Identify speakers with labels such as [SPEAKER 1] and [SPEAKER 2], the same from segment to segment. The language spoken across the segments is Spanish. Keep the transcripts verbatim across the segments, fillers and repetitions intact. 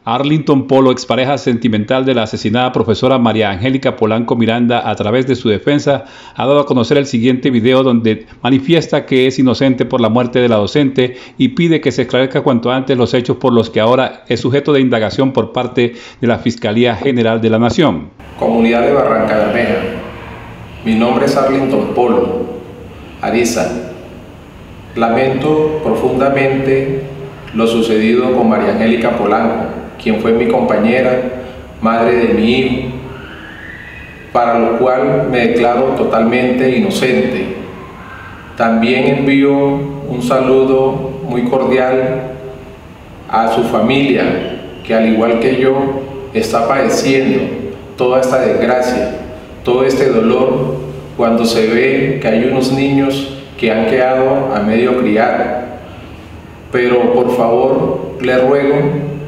[SPEAKER 1] Arlington Polo, expareja sentimental de la asesinada profesora María Angélica Polanco Miranda, a través de su defensa, ha dado a conocer el siguiente video donde manifiesta que es inocente por la muerte de la docente y pide que se esclarezca cuanto antes los hechos por los que ahora es sujeto de indagación por parte de la Fiscalía General de la Nación.
[SPEAKER 2] Comunidad de Barranca Bermeja, mi nombre es Arlington Polo Ariza. Lamento profundamente lo sucedido con María Angélica Polanco, quien fue mi compañera, madre de mi hijo, para lo cual me declaro totalmente inocente. También envío un saludo muy cordial a su familia, que al igual que yo está padeciendo toda esta desgracia, todo este dolor, cuando se ve que hay unos niños que han quedado a medio criar. Pero por favor le ruego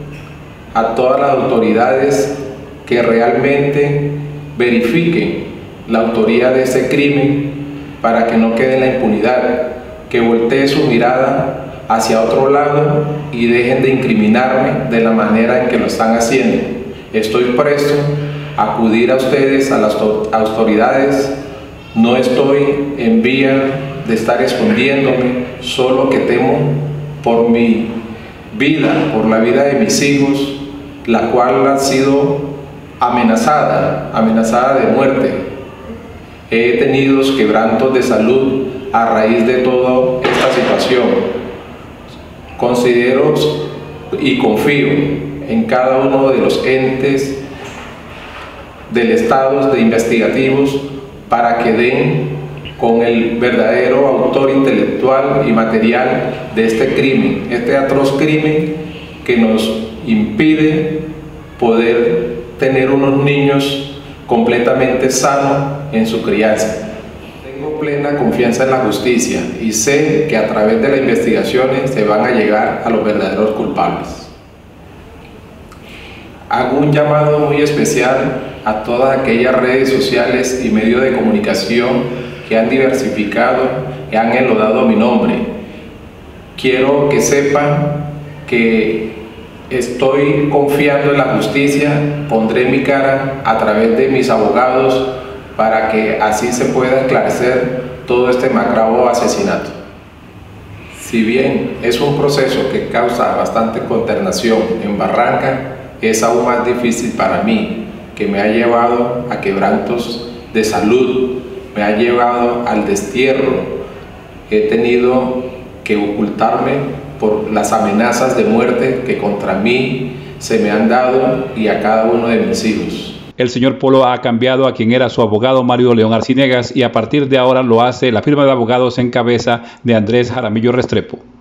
[SPEAKER 2] a todas las autoridades que realmente verifiquen la autoría de ese crimen para que no quede en la impunidad, que voltee su mirada hacia otro lado y dejen de incriminarme de la manera en que lo están haciendo. Estoy presto a acudir a ustedes, a las autoridades. No estoy en vía de estar escondiéndome, solo que temo por mi vida, por la vida de mis hijos, la cual ha sido amenazada, amenazada de muerte. He tenido quebrantos de salud a raíz de toda esta situación. Considero y confío en cada uno de los entes del Estado de investigativos para que den con el verdadero autor intelectual y material de este crimen, este atroz crimen que nos impide poder tener unos niños completamente sanos en su crianza. Tengo plena confianza en la justicia y sé que a través de las investigaciones se van a llegar a los verdaderos culpables. Hago un llamado muy especial a todas aquellas redes sociales y medios de comunicación que han diversificado y han enlodado mi nombre. Quiero que sepan que estoy confiando en la justicia, pondré mi cara a través de mis abogados para que así se pueda esclarecer todo este macabro asesinato. Si bien es un proceso que causa bastante consternación en Barranca, es aún más difícil para mí, que me ha llevado a quebrantos de salud, me ha llevado al destierro. He tenido que ocultarme por las amenazas de muerte que contra mí se me han dado y a cada uno de mis hijos.
[SPEAKER 1] El señor Polo ha cambiado a quien era su abogado Mario León Arciniegas y a partir de ahora lo hace la firma de abogados en cabeza de Andrés Jaramillo Restrepo.